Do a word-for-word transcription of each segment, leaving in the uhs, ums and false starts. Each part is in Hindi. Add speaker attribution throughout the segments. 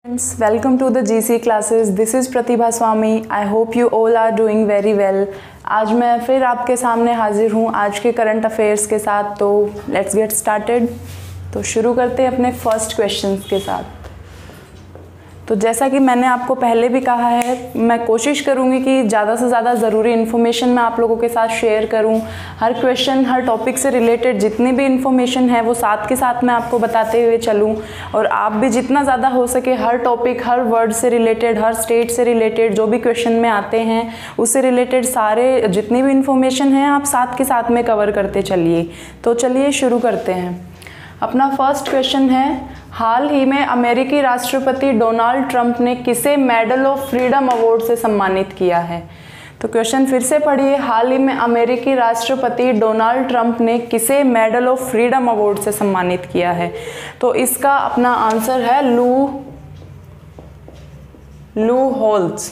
Speaker 1: Friends, welcome to the G C classes. This is Pratibha Swami. I hope you all are doing very well. आज मैं फिर आपके सामने हाजिर हूँ आज के करंट अफेयर्स के साथ। तो लेट्स गेट स्टार्टेड। तो शुरू करते हैं अपने फर्स्ट क्वेश्चंस के साथ। तो जैसा कि मैंने आपको पहले भी कहा है, मैं कोशिश करूँगी कि ज़्यादा से ज़्यादा ज़रूरी इन्फॉर्मेशन मैं आप लोगों के साथ शेयर करूँ। हर क्वेश्चन, हर टॉपिक से रिलेटेड जितनी भी इन्फॉर्मेशन है वो साथ के साथ मैं आपको बताते हुए चलूँ, और आप भी जितना ज़्यादा हो सके हर टॉपिक, हर वर्ड से रिलेटेड, हर स्टेट से रिलेटेड जो भी क्वेश्चन में आते हैं उससे रिलेटेड सारे जितनी भी इन्फॉर्मेशन है आप साथ के साथ में कवर करते चलिए। तो चलिए शुरू करते हैं। अपना फर्स्ट क्वेश्चन है, हाल ही में अमेरिकी राष्ट्रपति डोनाल्ड ट्रंप ने किसे मेडल ऑफ फ्रीडम अवार्ड से सम्मानित किया है? तो क्वेश्चन फिर से पढ़िए। हाल ही में अमेरिकी राष्ट्रपति डोनाल्ड ट्रंप ने किसे मेडल ऑफ फ्रीडम अवार्ड से सम्मानित किया है? तो इसका अपना आंसर है लू लू होल्स।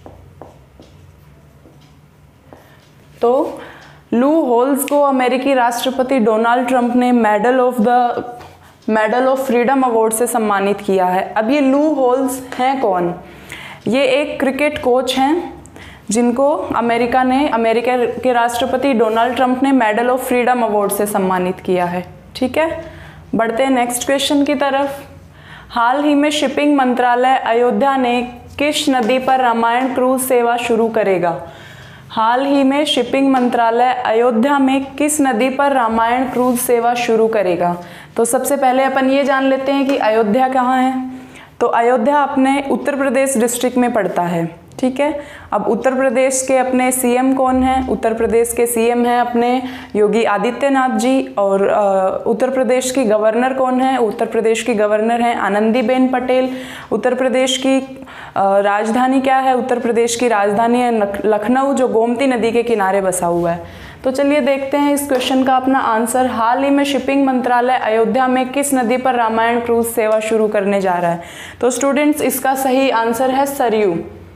Speaker 1: तो लू होल्स को अमेरिकी राष्ट्रपति डोनाल्ड ट्रंप ने medal of the medal of freedom award से सम्मानित किया है। अब ये लू होल्स हैं कौन? ये एक क्रिकेट कोच हैं जिनको अमेरिका ने अमेरिका के राष्ट्रपति डोनाल्ड ट्रंप ने मेडल ऑफ फ्रीडम अवार्ड से सम्मानित किया है। ठीक है, बढ़ते हैं नेक्स्ट क्वेश्चन की तरफ। हाल ही में शिपिंग मंत्रालय अयोध्या ने किस नदी पर रामायण क्रूज सेवा शुरू करेगा? हाल ही में शिपिंग मंत्रालय अयोध्या में किस नदी पर रामायण क्रूज सेवा शुरू करेगा? तो सबसे पहले अपन ये जान लेते हैं कि अयोध्या कहाँ है। तो अयोध्या अपने उत्तर प्रदेश डिस्ट्रिक्ट में पड़ता है। ठीक है, अब उत्तर प्रदेश के अपने सीएम कौन हैं? उत्तर प्रदेश के सीएम हैं अपने योगी आदित्यनाथ जी। और उत्तर प्रदेश की गवर्नर कौन है? उत्तर प्रदेश की गवर्नर हैं आनंदीबेन पटेल। उत्तर प्रदेश की राजधानी क्या है? उत्तर प्रदेश की राजधानी है लखनऊ, जो गोमती नदी के किनारे बसा हुआ है। तो चलिए देखते हैं इस क्वेश्चन का अपना आंसर। हाल ही में शिपिंग मंत्रालय अयोध्या में किस नदी पर रामायण क्रूज सेवा शुरू करने जा रहा है? तो स्टूडेंट्स, इसका सही आंसर है सरयू।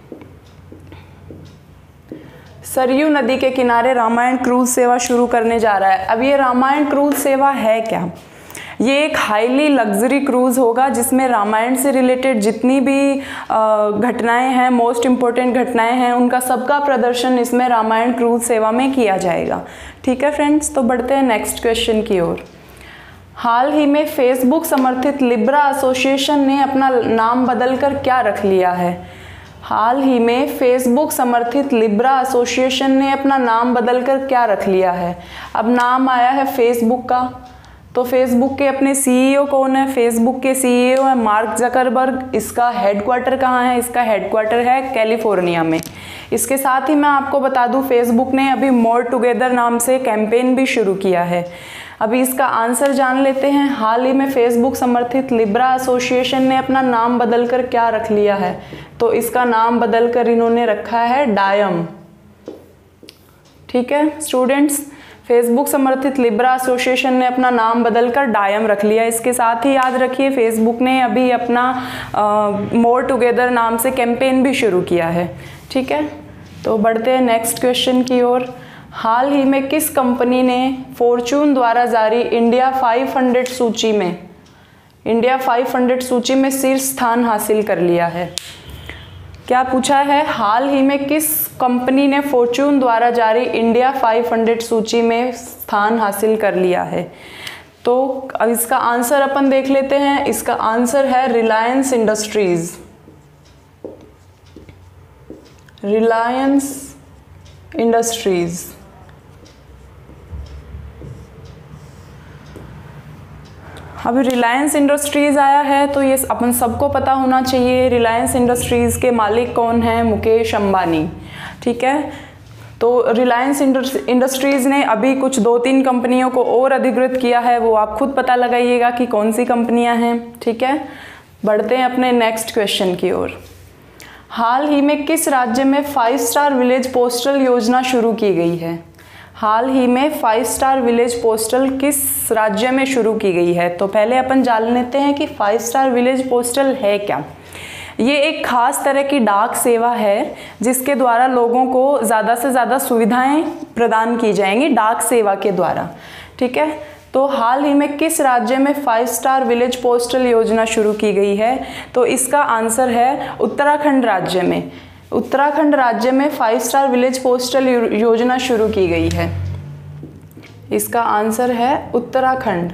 Speaker 1: सरयू नदी के किनारे रामायण क्रूज सेवा शुरू करने जा रहा है। अब ये रामायण क्रूज सेवा है क्या? ये एक हाईली लग्जरी क्रूज़ होगा जिसमें रामायण से रिलेटेड जितनी भी घटनाएं हैं, मोस्ट इम्पोर्टेंट घटनाएं हैं, उनका सबका प्रदर्शन इसमें रामायण क्रूज सेवा में किया जाएगा। ठीक है फ्रेंड्स, तो बढ़ते हैं नेक्स्ट क्वेश्चन की ओर। हाल ही में फेसबुक समर्थित लिब्रा एसोसिएशन ने अपना नाम बदलकर क्या रख लिया है? हाल ही में फेसबुक समर्थित लिब्रा एसोसिएशन ने अपना नाम बदलकर क्या रख लिया है? अब नाम आया है फेसबुक का, तो फेसबुक के अपने सीईओ कौन है? फेसबुक के सीईओ है मार्क जकरबर्ग। इसका हेडक्वार्टर कहाँ है? इसका हेडक्वार्टर है कैलिफोर्निया में। इसके साथ ही मैं आपको बता दूं, फेसबुक ने अभी मोर टुगेदर नाम से कैंपेन भी शुरू किया है। अभी इसका आंसर जान लेते हैं। हाल ही में फेसबुक समर्थित लिब्रा एसोसिएशन ने अपना नाम बदलकर क्या रख लिया है? तो इसका नाम बदलकर इन्होंने रखा है डायम। ठीक है स्टूडेंट्स, फेसबुक समर्थित लिब्रा एसोसिएशन ने अपना नाम बदलकर डायम रख लिया। इसके साथ ही याद रखिए, फेसबुक ने अभी अपना मोर टुगेदर नाम से कैंपेन भी शुरू किया है। ठीक है, तो बढ़ते हैं नेक्स्ट क्वेश्चन की ओर। हाल ही में किस कंपनी ने फॉर्च्यून द्वारा जारी इंडिया पाँच सौ सूची में इंडिया पाँच सौ सूची में शीर्ष स्थान हासिल कर लिया है? क्या पूछा है? हाल ही में किस कंपनी ने फॉर्च्यून द्वारा जारी इंडिया पाँच सौ सूची में स्थान हासिल कर लिया है? तो इसका आंसर अपन देख लेते हैं। इसका आंसर है रिलायंस इंडस्ट्रीज। रिलायंस इंडस्ट्रीज। अभी रिलायंस इंडस्ट्रीज़ आया है तो ये अपन सबको पता होना चाहिए, रिलायंस इंडस्ट्रीज़ के मालिक कौन हैं? मुकेश अंबानी। ठीक है, तो रिलायंस इंडस्ट्रीज़ ने अभी कुछ दो तीन कंपनियों को और अधिकृत किया है, वो आप खुद पता लगाइएगा कि कौन सी कंपनियां हैं। ठीक है, बढ़ते हैं अपने नेक्स्ट क्वेश्चन की ओर। हाल ही में किस राज्य में फाइव स्टार विलेज पोस्टल योजना शुरू की गई है? हाल ही में फाइव स्टार विलेज पोस्टल किस राज्य में शुरू की गई है? तो पहले अपन जान लेते हैं कि फाइव स्टार विलेज पोस्टल है क्या। ये एक खास तरह की डाक सेवा है जिसके द्वारा लोगों को ज़्यादा से ज़्यादा सुविधाएं प्रदान की जाएंगी डाक सेवा के द्वारा। ठीक है, तो हाल ही में किस राज्य में फाइव स्टार विलेज पोस्टल योजना शुरू की गई है? तो इसका आंसर है उत्तराखंड राज्य में। उत्तराखंड राज्य में फाइव स्टार विलेज पोस्टल योजना शुरू की गई है। इसका आंसर है उत्तराखंड।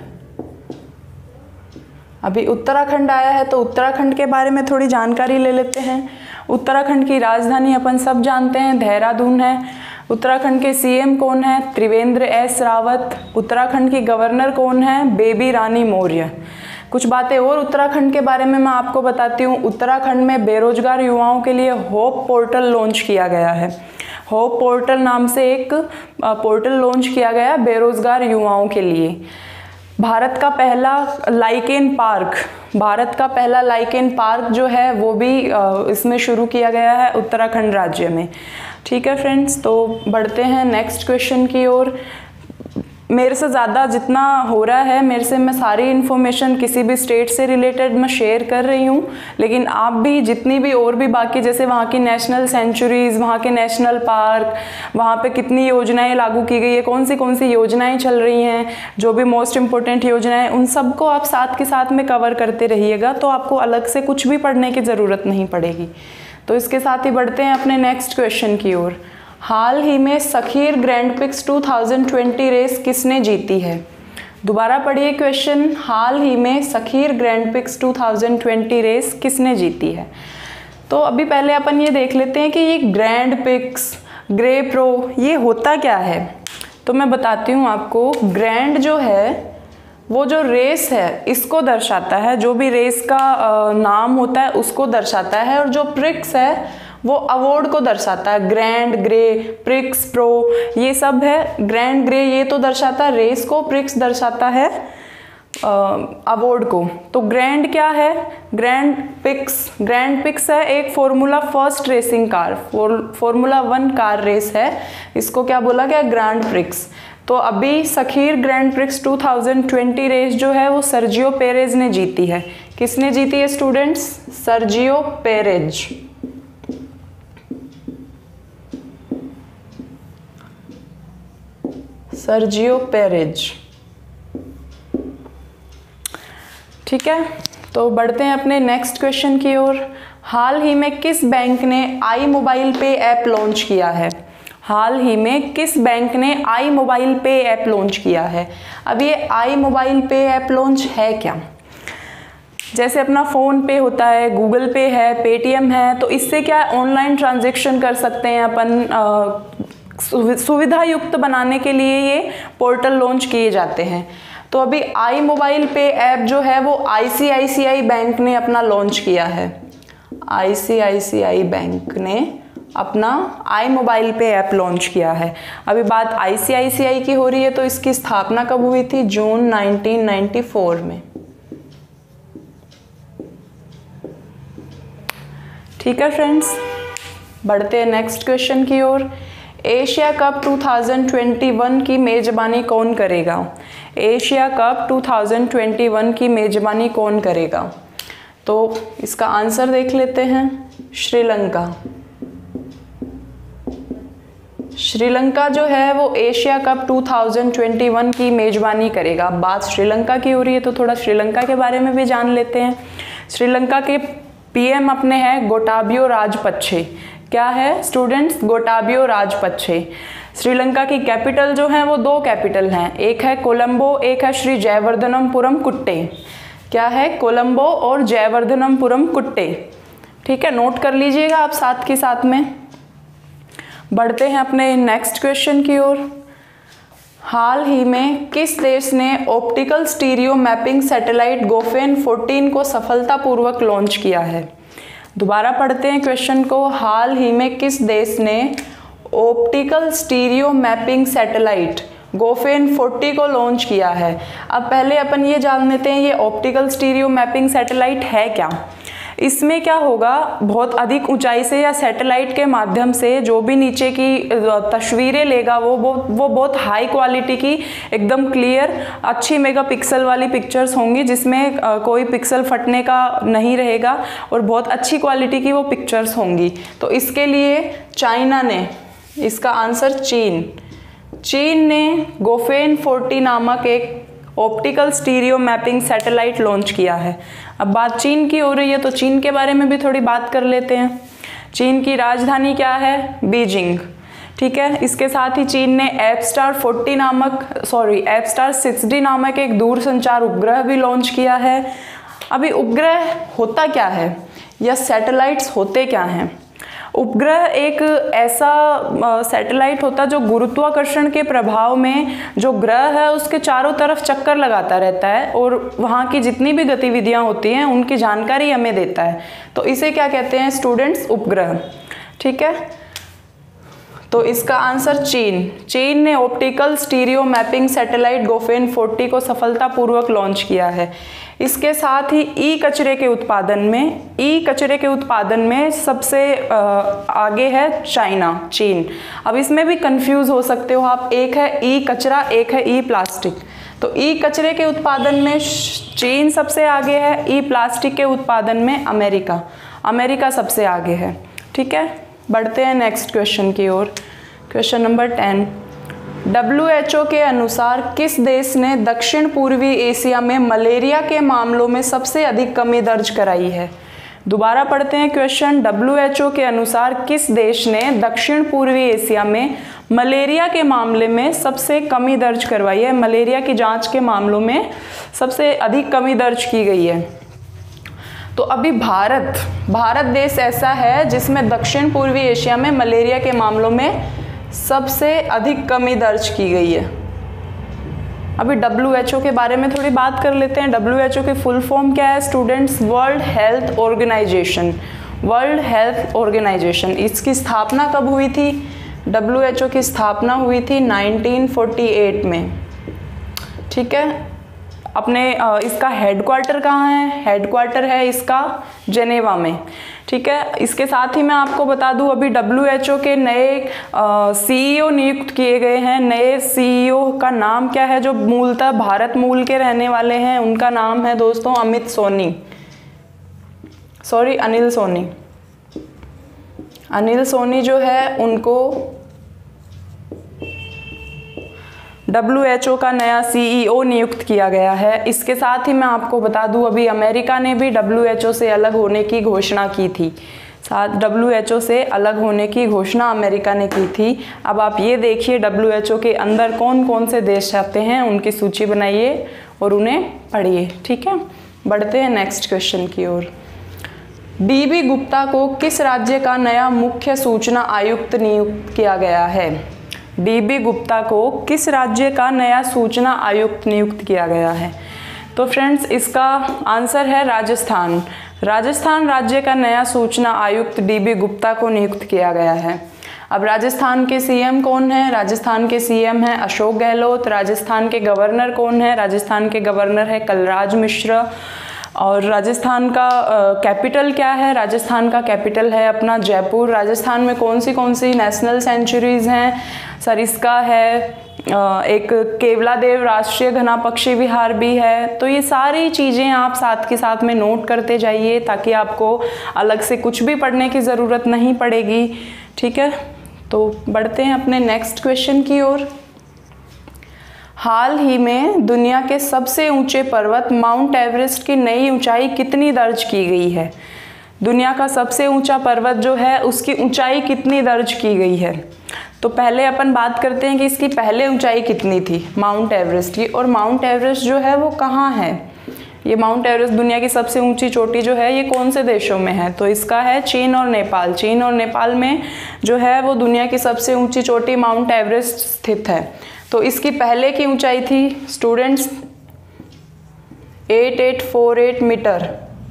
Speaker 1: अभी उत्तराखंड आया है तो उत्तराखंड के बारे में थोड़ी जानकारी ले लेते हैं। उत्तराखंड की राजधानी अपन सब जानते हैं देहरादून है। उत्तराखंड के सीएम कौन है? त्रिवेंद्र एस रावत। उत्तराखंड की गवर्नर कौन है? बेबी रानी मौर्य। कुछ बातें और उत्तराखंड के बारे में मैं आपको बताती हूँ। उत्तराखंड में बेरोजगार युवाओं के लिए होप पोर्टल लॉन्च किया गया है। होप पोर्टल नाम से एक पोर्टल लॉन्च किया गया बेरोजगार युवाओं के लिए। भारत का पहला लाइकेन पार्क भारत का पहला लाइकेन पार्क जो है वो भी इसमें शुरू किया गया है उत्तराखंड राज्य में। ठीक है फ्रेंड्स, तो बढ़ते हैं नेक्स्ट क्वेश्चन की ओर। मेरे से ज़्यादा जितना हो रहा है, मेरे से मैं सारी इन्फॉर्मेशन किसी भी स्टेट से रिलेटेड मैं शेयर कर रही हूँ, लेकिन आप भी जितनी भी और भी बाकी जैसे वहाँ की नेशनल सेंचुरीज़, वहाँ के नेशनल पार्क, वहाँ पे कितनी योजनाएं लागू की गई है, कौन सी कौन सी योजनाएं चल रही हैं, जो भी मोस्ट इम्पोर्टेंट योजनाएं, उन सबको आप साथ के साथ में कवर करते रहिएगा, तो आपको अलग से कुछ भी पढ़ने की ज़रूरत नहीं पड़ेगी। तो इसके साथ ही बढ़ते हैं अपने नेक्स्ट क्वेश्चन की ओर। हाल ही में Sakhir grand prix two thousand twenty race किसने जीती है? दोबारा पढ़िए क्वेश्चन। हाल ही में Sakhir grand prix two thousand twenty race किसने जीती है? तो अभी पहले अपन ये देख लेते हैं कि ये ग्रैंड पिक्स, ग्रे प्रो, ये होता क्या है। तो मैं बताती हूँ आपको। ग्रैंड जो है वो जो रेस है इसको दर्शाता है, जो भी रेस का नाम होता है उसको दर्शाता है, और जो प्रिक्स है वो अवार्ड को दर्शाता है। ग्रैंड, ग्रे, प्रिक्स, प्रो, ये सब है। ग्रैंड, ग्रे ये तो दर्शाता है रेस को, प्रिक्स दर्शाता है अवार्ड को। तो ग्रैंड क्या है? ग्रैंड पिक्स ग्रैंड पिक्स है एक formula first racing car, formula one car race है, इसको क्या बोला गया? Grand prix. तो अभी Sakhir grand prix two thousand twenty race जो है वो सर्जियो पेरेज ने जीती है। किसने जीती है students? Sergio Perez. Sergio Perez. ठीक है, तो बढ़ते हैं अपने नेक्स्ट क्वेश्चन की ओर। हाल ही में किस बैंक ने i mobile pay app launch किया है? हाल ही में किस बैंक ने i mobile pay app launch किया है? अब ये i mobile pay app launch है क्या? जैसे अपना फ़ोन पे होता है, गूगल पे है, पेटीएम है, तो इससे क्या ऑनलाइन ट्रांजैक्शन कर सकते हैं अपन। सुविधा युक्त बनाने के लिए ये पोर्टल लॉन्च किए जाते हैं। तो अभी आई मोबाइल पे ऐप जो है वो आईसीआईसीआई बैंक ने अपना लॉन्च किया है। आईसीआईसीआई बैंक ने अपना i mobile pay app launch किया है। अभी बात आईसीआईसीआई की हो रही है, तो इसकी स्थापना कब हुई थी? जून नाइनटीन नाइंटी फोर में। ठीक है फ्रेंड्स, बढ़ते हैं नेक्स्ट क्वेश्चन की ओर। Asia cup two thousand twenty one की मेज़बानी कौन करेगा? Asia cup two thousand twenty one की मेज़बानी कौन करेगा? तो इसका आंसर देख लेते हैं। श्रीलंका। श्रीलंका जो है वो Asia cup two thousand twenty one की मेज़बानी करेगा। बात श्रीलंका की हो रही है तो थोड़ा श्रीलंका के बारे में भी जान लेते हैं। श्रीलंका के पीएम अपने हैं गोटाबियो राजपक्षे। क्या है स्टूडेंट्स? गोटाबियो राजपक्षे। श्रीलंका की कैपिटल जो है वो दो कैपिटल हैं, एक है कोलंबो, एक है श्री जयवर्धनपुरम कुट्टे। क्या है? कोलंबो और जयवर्धनपुरम कुट्टे। ठीक है, नोट कर लीजिएगा आप साथ के साथ में। बढ़ते हैं अपने नेक्स्ट क्वेश्चन की ओर। हाल ही में किस देश ने optical stereo mapping satellite Gaofen fourteen को सफलतापूर्वक लॉन्च किया है? दोबारा पढ़ते हैं क्वेश्चन को। हाल ही में किस देश ने optical stereo mapping satellite Gaofen forty को लॉन्च किया है? अब पहले अपन ये जान लेते हैं ये ऑप्टिकल स्टीरियो मैपिंग सैटेलाइट है क्या। इसमें क्या होगा, बहुत अधिक ऊंचाई से या सैटेलाइट के माध्यम से जो भी नीचे की तस्वीरें लेगा वो वो वो बहुत हाई क्वालिटी की, एकदम क्लियर, अच्छी मेगापिक्सल वाली पिक्चर्स होंगी, जिसमें कोई पिक्सल फटने का नहीं रहेगा और बहुत अच्छी क्वालिटी की वो पिक्चर्स होंगी। तो इसके लिए चाइना ने, इसका आंसर चीन, चीन ने गोफेन फोर्टी नामक एक optical stereo mapping satellite launch किया है। अब बात चीन की हो रही है तो चीन के बारे में भी थोड़ी बात कर लेते हैं। चीन की राजधानी क्या है? बीजिंग। ठीक है, इसके साथ ही चीन ने एपस्टार फोर्टी नामक सॉरी एपस्टार सिक्सटी नामक एक दूरसंचार उपग्रह भी लॉन्च किया है। अभी उपग्रह होता क्या है या सैटेलाइट्स होते क्या हैं? उपग्रह एक ऐसा सैटेलाइट होता जो गुरुत्वाकर्षण के प्रभाव में जो ग्रह है उसके चारों तरफ चक्कर लगाता रहता है और वहाँ की जितनी भी गतिविधियाँ होती हैं उनकी जानकारी हमें देता है। तो इसे क्या कहते हैं स्टूडेंट्स? उपग्रह। ठीक है, तो इसका आंसर चीन। चीन ने optical stereo mapping satellite Gaofen forty को सफलतापूर्वक लॉन्च किया है। इसके साथ ही ई कचरे के उत्पादन में ई कचरे के उत्पादन में सबसे आगे है चाइना, चीन। अब इसमें भी कंफ्यूज हो सकते हो आप, एक है ई कचरा, एक है ई प्लास्टिक। तो ई कचरे के उत्पादन में चीन सबसे आगे है, ई प्लास्टिक के उत्पादन में अमेरिका अमेरिका सबसे आगे है। ठीक है, बढ़ते हैं नेक्स्ट क्वेश्चन की ओर। Question number ten, W H O के अनुसार किस देश ने दक्षिण पूर्वी एशिया में मलेरिया के मामलों में सबसे अधिक कमी दर्ज कराई है? दोबारा पढ़ते हैं क्वेश्चन। डब्ल्यू एच ओ के अनुसार किस देश ने दक्षिण पूर्वी एशिया में मलेरिया के मामले में सबसे कमी दर्ज करवाई है? मलेरिया की जांच के मामलों में सबसे अधिक कमी दर्ज की गई है। तो अभी भारत भारत देश ऐसा है जिसमें दक्षिण पूर्वी एशिया में मलेरिया के मामलों में सबसे अधिक कमी दर्ज की गई है। अभी डब्ल्यू एच ओ के बारे में थोड़ी बात कर लेते हैं। डब्ल्यू एच ओ की फुल फॉर्म क्या है students? World health organization. World health organization, इसकी स्थापना कब हुई थी? डब्ल्यू एच ओ की स्थापना हुई थी नाइनटीन फोर्टी एट में। ठीक है, अपने इसका हेडक्वार्टर कहाँ है? हेडक्वार्टर है इसका जेनेवा में। ठीक है, इसके साथ ही मैं आपको बता दूं अभी डब्ल्यू एच ओ के नए सी ई ओ नियुक्त किए गए हैं। नए सी ई ओ का नाम क्या है जो मूलतः भारत मूल के रहने वाले हैं? उनका नाम है दोस्तों अमित सोनी सॉरी अनिल सोनी। अनिल सोनी जो है उनको डब्ल्यू एच ओ का नया सी ई ओ नियुक्त किया गया है। इसके साथ ही मैं आपको बता दूं अभी अमेरिका ने भी डब्ल्यू एच ओ से अलग होने की घोषणा की थी। साथ डब्ल्यू एच ओ से अलग होने की घोषणा अमेरिका ने की थी। अब आप ये देखिए डब्ल्यू एच ओ के अंदर कौन कौन से देश आते हैं उनकी सूची बनाइए और उन्हें पढ़िए। ठीक है, बढ़ते हैं नेक्स्ट क्वेश्चन की ओर। डी बी गुप्ता को किस राज्य का नया मुख्य सूचना आयुक्त नियुक्त किया गया है? डी बी गुप्ता को किस राज्य का नया सूचना आयुक्त नियुक्त किया गया है? तो फ्रेंड्स इसका आंसर है राजस्थान। राजस्थान राज्य का नया सूचना आयुक्त डी बी गुप्ता को नियुक्त किया गया है। अब राजस्थान के सी एम कौन है? राजस्थान के सी एम है अशोक गहलोत। राजस्थान के गवर्नर कौन है? राजस्थान के गवर्नर है कलराज मिश्र। और राजस्थान का कैपिटल क्या है? राजस्थान का कैपिटल है अपना जयपुर। राजस्थान में कौन सी कौन सी नेशनल सेंचुरीज हैं? सरिस्का है, एक केवलादेव राष्ट्रीय घना पक्षी विहार भी है। तो ये सारी चीज़ें आप साथ के साथ में नोट करते जाइए ताकि आपको अलग से कुछ भी पढ़ने की ज़रूरत नहीं पड़ेगी। ठीक है, तो बढ़ते हैं अपने नेक्स्ट क्वेश्चन की ओर। हाल ही में दुनिया के सबसे ऊंचे पर्वत माउंट एवरेस्ट की नई ऊंचाई कितनी दर्ज की गई है? दुनिया का सबसे ऊंचा पर्वत जो है उसकी ऊंचाई कितनी दर्ज की गई है? तो पहले अपन बात करते हैं कि इसकी पहले ऊंचाई कितनी थी माउंट एवरेस्ट की, और माउंट एवरेस्ट जो है वो कहाँ है? ये माउंट एवरेस्ट दुनिया की सबसे ऊंची चोटी जो है ये कौन से देशों में है? तो इसका है चीन और नेपाल। चीन और नेपाल में जो है वो दुनिया की सबसे ऊंची चोटी माउंट एवरेस्ट स्थित है। तो इसकी पहले की ऊंचाई थी students eight eight four eight metre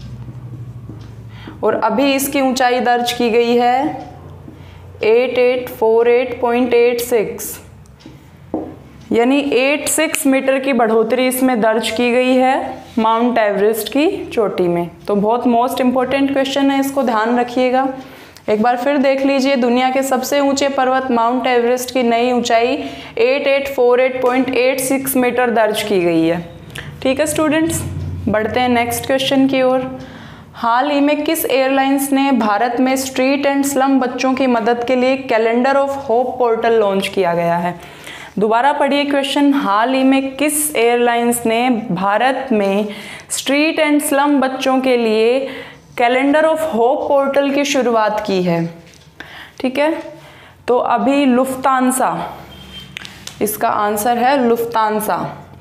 Speaker 1: और अभी इसकी ऊंचाई दर्ज की गई है eight eight four eight point eight six, यानी छियासी मीटर की बढ़ोतरी इसमें दर्ज की गई है माउंट एवरेस्ट की चोटी में। तो बहुत मोस्ट इम्पोर्टेंट क्वेश्चन है, इसको ध्यान रखिएगा। एक बार फिर देख लीजिए, दुनिया के सबसे ऊंचे पर्वत माउंट एवरेस्ट की नई ऊंचाई eight eight four eight point eight six metre दर्ज की गई है। ठीक है स्टूडेंट्स, बढ़ते हैं नेक्स्ट क्वेश्चन की ओर। हाल ही में किस एयरलाइंस ने भारत में स्ट्रीट एंड स्लम बच्चों की मदद के लिए calendar of hope portal launch किया गया है? दोबारा पढ़िए क्वेश्चन। हाल ही में किस एयरलाइंस ने भारत में स्ट्रीट एंड स्लम बच्चों के लिए कैलेंडर ऑफ होप पोर्टल की शुरुआत की है? ठीक है, तो अभी लुफ्तांसा, इसका आंसर है लुफ्तांसा।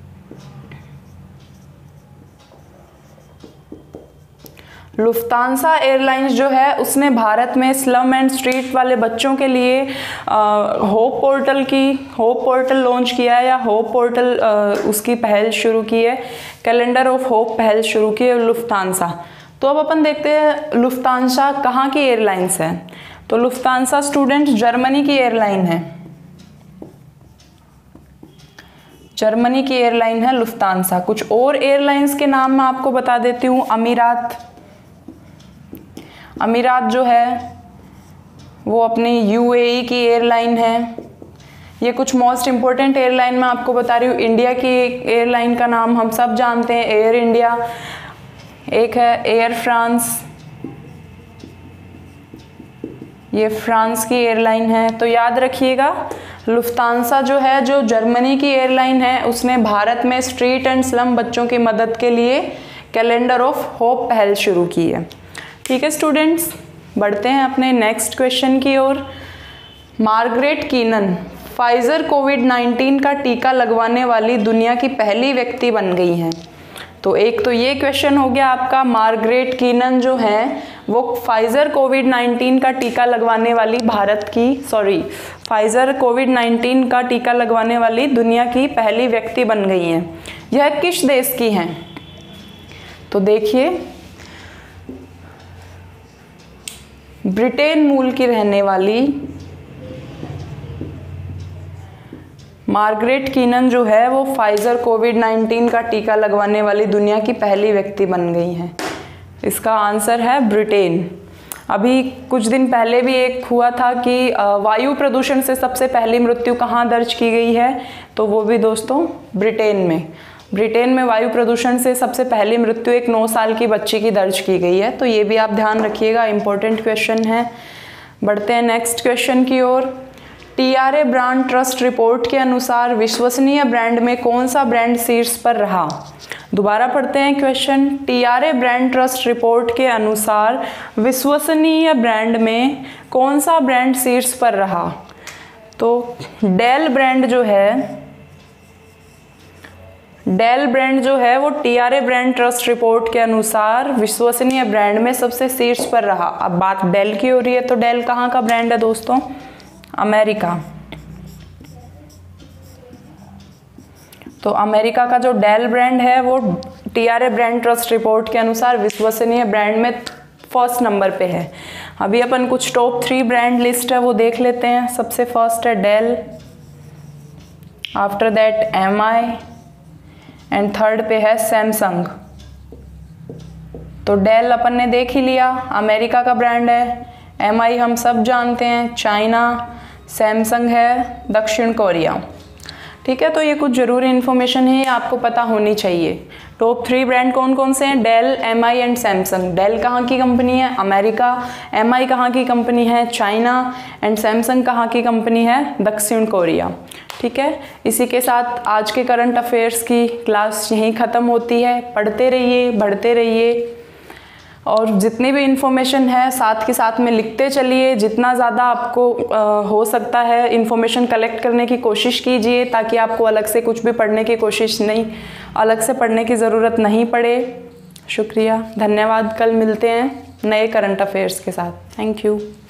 Speaker 1: लुफ्तांसा एयरलाइंस जो है उसने भारत में स्लम एंड स्ट्रीट वाले बच्चों के लिए होप पोर्टल की होप पोर्टल लॉन्च किया है, या होप पोर्टल उसकी पहल शुरू की है, कैलेंडर ऑफ होप पहल शुरू की है लुफ्तांसा। तो अब अपन देखते हैं लुफ्तांसा कहाँ की एयरलाइंस है। तो लुफ्तांसा स्टूडेंट जर्मनी की एयरलाइन है, जर्मनी की एयरलाइन है लुफ्तांसा। कुछ और एयरलाइंस के नाम मैं आपको बता देती हूँ। अमीरात, अमीरात जो है वो अपनी यूएई की एयरलाइन है। ये कुछ मोस्ट इम्पोर्टेंट एयरलाइन मैं आपको बता रही हूँ। इंडिया की एयरलाइन का नाम हम सब जानते हैं, एयर इंडिया। एक है एयर फ्रांस, ये फ्रांस की एयरलाइन है। तो याद रखिएगा लुफ्तांसा जो है, जो जर्मनी की एयरलाइन है, उसने भारत में स्ट्रीट एंड स्लम बच्चों की मदद के लिए कैलेंडर ऑफ होप पहल शुरू की है। ठीक है स्टूडेंट्स, बढ़ते हैं अपने नेक्स्ट क्वेश्चन की ओर। Margaret Keenan Pfizer covid nineteen का टीका लगवाने वाली दुनिया की पहली व्यक्ति बन गई हैं। तो एक तो ये क्वेश्चन हो गया आपका, मार्गरेट कीनन जो है वो फाइजर कोविड नाइन्टीन का टीका लगवाने वाली भारत की सॉरी फाइजर कोविड नाइन्टीन का टीका लगवाने वाली दुनिया की पहली व्यक्ति बन गई हैं। यह किस देश की हैं? तो देखिए, ब्रिटेन मूल की रहने वाली मार्गरेट कीनन जो है वो फाइजर कोविड नाइन्टीन का टीका लगवाने वाली दुनिया की पहली व्यक्ति बन गई हैं। इसका आंसर है ब्रिटेन। अभी कुछ दिन पहले भी एक हुआ था कि वायु प्रदूषण से सबसे पहली मृत्यु कहाँ दर्ज की गई है, तो वो भी दोस्तों ब्रिटेन में। ब्रिटेन में वायु प्रदूषण से सबसे पहली मृत्यु एक नौ साल की बच्ची की दर्ज की गई है। तो ये भी आप ध्यान रखिएगा, इंपॉर्टेंट क्वेश्चन है। बढ़ते हैं नेक्स्ट क्वेश्चन की ओर। टीआरए ब्रांड ट्रस्ट रिपोर्ट के अनुसार विश्वसनीय ब्रांड में कौन सा ब्रांड शीर्ष पर रहा? दोबारा पढ़ते हैं question. TRA brand trust report के अनुसार विश्वसनीय ब्रांड में कौन सा ब्रांड शीर्ष पर रहा? तो डेल ब्रांड जो है डेल ब्रांड जो है वो टीआरए ब्रांड ट्रस्ट रिपोर्ट के अनुसार विश्वसनीय ब्रांड में सबसे शीर्ष पर रहा। अब बात डेल की हो रही है, तो डेल कहाँ का ब्रांड है दोस्तों? अमेरिका। तो अमेरिका का जो डेल ब्रांड है वो टीआरए ब्रांड ट्रस्ट रिपोर्ट के अनुसार विश्वसनीय ब्रांड में फर्स्ट नंबर पे है। अभी अपन कुछ टॉप थ्री ब्रांड लिस्ट है वो देख लेते हैं। सबसे फर्स्ट है Dell, after that M I and third पे है सैमसंग। तो डेल अपन ने देख ही लिया, अमेरिका का ब्रांड है। एम आई हम सब जानते हैं, चाइना। सैमसंग है दक्षिण कोरिया। ठीक है, तो ये कुछ ज़रूरी इन्फॉर्मेशन है, आपको पता होनी चाहिए। टॉप थ्री ब्रांड कौन कौन से हैं? Dell, M I and Samsung. Dell कहाँ की कंपनी है? अमेरिका। एम आई कहाँ की कंपनी है? चाइना। एंड सैमसंग कहाँ की कंपनी है? दक्षिण कोरिया। ठीक है, इसी के साथ आज के करंट अफेयर्स की क्लास यहीं ख़त्म होती है। पढ़ते रहिए, बढ़ते रहिए, और जितनी भी इन्फॉर्मेशन है साथ के साथ में लिखते चलिए। जितना ज़्यादा आपको आ, हो सकता है इन्फॉर्मेशन कलेक्ट करने की कोशिश कीजिए, ताकि आपको अलग से कुछ भी पढ़ने की कोशिश नहीं अलग से पढ़ने की ज़रूरत नहीं पड़े। शुक्रिया, धन्यवाद। कल मिलते हैं नए करंट अफेयर्स के साथ। Thank you.